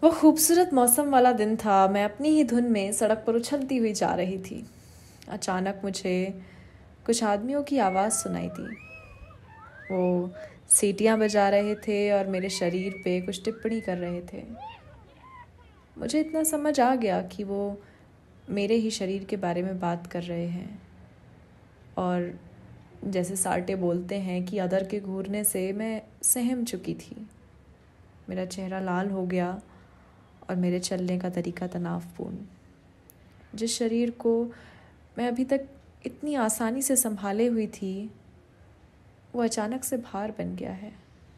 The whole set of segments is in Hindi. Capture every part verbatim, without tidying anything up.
वो खूबसूरत मौसम वाला दिन था। मैं अपनी ही धुन में सड़क पर उछलती हुई जा रही थी। अचानक मुझे कुछ आदमियों की आवाज़ सुनाई दी। वो सीटियाँ बजा रहे थे और मेरे शरीर पे कुछ टिप्पणी कर रहे थे। मुझे इतना समझ आ गया कि वो मेरे ही शरीर के बारे में बात कर रहे हैं। और जैसे सार्टे बोलते हैं कि अदर के घूरने से मैं सहम चुकी थी। मेरा चेहरा लाल हो गया और मेरे चलने का तरीका तनावपूर्ण। जिस शरीर को मैं अभी तक इतनी आसानी से संभाले हुई थी, वो अचानक से भार बन गया है।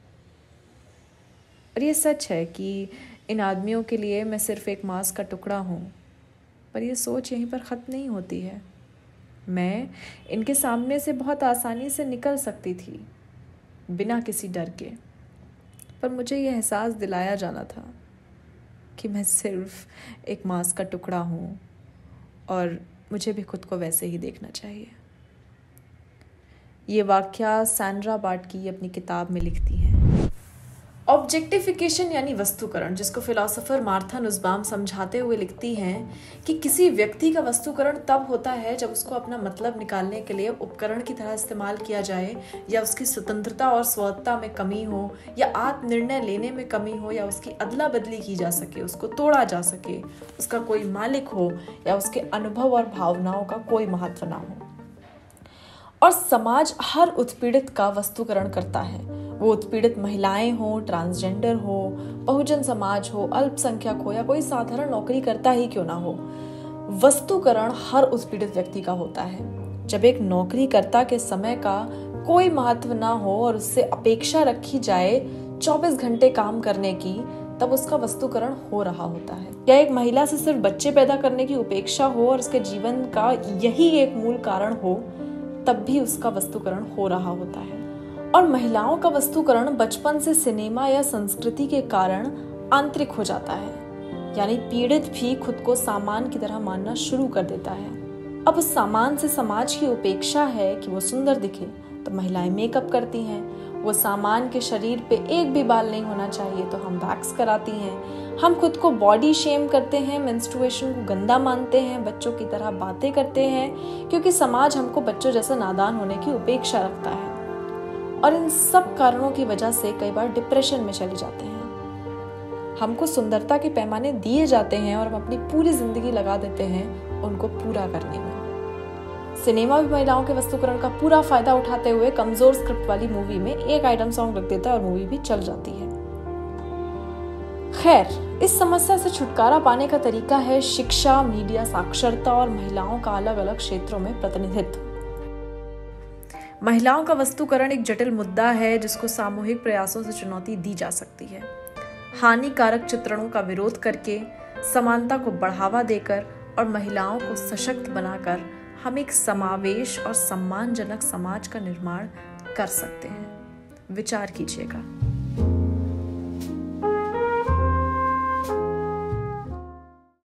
और ये सच है कि इन आदमियों के लिए मैं सिर्फ एक मांस का टुकड़ा हूँ, पर यह सोच यहीं पर ख़त्म नहीं होती है। मैं इनके सामने से बहुत आसानी से निकल सकती थी, बिना किसी डर के, पर मुझे यह एहसास दिलाया जाना था कि मैं सिर्फ एक मांस का टुकड़ा हूँ और मुझे भी खुद को वैसे ही देखना चाहिए। ये वाक्या सैंड्रा बाटकी अपनी किताब में लिखती हैं। ऑब्जेक्टिफिकेशन यानी वस्तुकरण, जिसको फिलोसोफर मार्था नुसबाम समझाते हुए लिखती हैं कि किसी व्यक्ति का वस्तुकरण तब होता है जब उसको अपना मतलब निकालने के लिए उपकरण की तरह इस्तेमाल किया जाए, या उसकी स्वतंत्रता और स्वतंत्रता में कमी हो, या आत्म निर्णय लेने में कमी हो, या उसकी अदला बदली की जा सके, उसको तोड़ा जा सके, उसका कोई मालिक हो, या उसके अनुभव और भावनाओं का कोई महत्व ना हो। और समाज हर उत्पीड़ित का वस्तुकरण करता है। वो उत्पीड़ित महिलाएं हो, ट्रांसजेंडर हो, बहुजन समाज हो, अल्पसंख्यक हो, या कोई साधारण नौकरी करता ही क्यों ना हो, वस्तुकरण हर उत्पीड़ित व्यक्ति का होता है। जब एक नौकरीकर्ता के समय का कोई महत्व ना हो और उससे अपेक्षा रखी जाए चौबीस घंटे काम करने की, तब उसका वस्तुकरण हो रहा होता है। या एक महिला से सिर्फ बच्चे पैदा करने की उपेक्षा हो और उसके जीवन का यही एक मूल कारण हो, तब भी उसका वस्तुकरण हो रहा होता है। और महिलाओं का वस्तुकरण बचपन से सिनेमा या संस्कृति के कारण आंतरिक हो जाता है, यानी पीड़ित भी खुद को सामान की तरह मानना शुरू कर देता है। अब उस सामान से समाज की उपेक्षा है कि वो सुंदर दिखे, तो महिलाएं मेकअप करती हैं। वो सामान के शरीर पे एक भी बाल नहीं होना चाहिए तो हम वैक्स कराती हैं। हम खुद को बॉडी शेम करते हैं, मेंस्ट्रुएशन को गंदा मानते हैं, बच्चों की तरह बातें करते हैं, क्योंकि समाज हमको बच्चों जैसा नादान होने की उपेक्षा रखता है। और इन सब कारणों की वजह से कई बार डिप्रेशन में चले जाते हैं। हमको सुंदरता के पैमाने दिए जाते हैं और हम अपनी पूरी जिंदगी लगा देते हैं उनको पूरा करने में। सिनेमा भी महिलाओं के वस्तुकरण का पूरा फायदा उठाते हुए कमजोर स्क्रिप्ट वाली मूवी में एक आइटम सॉन्ग रख देता है और मूवी भी चल जाती है। खैर, इस समस्या से छुटकारा पाने का तरीका है शिक्षा, मीडिया, साक्षरता और महिलाओं का अलग अलग क्षेत्रों में प्रतिनिधित्व। महिलाओं का वस्तुकरण एक जटिल मुद्दा है जिसको सामूहिक प्रयासों से चुनौती दी जा सकती है। हानिकारक चित्रणों का विरोध करके, समानता को बढ़ावा देकर और महिलाओं को सशक्त बनाकर हम एक समावेश और सम्मानजनक समाज का निर्माण कर सकते हैं। विचार कीजिएगा।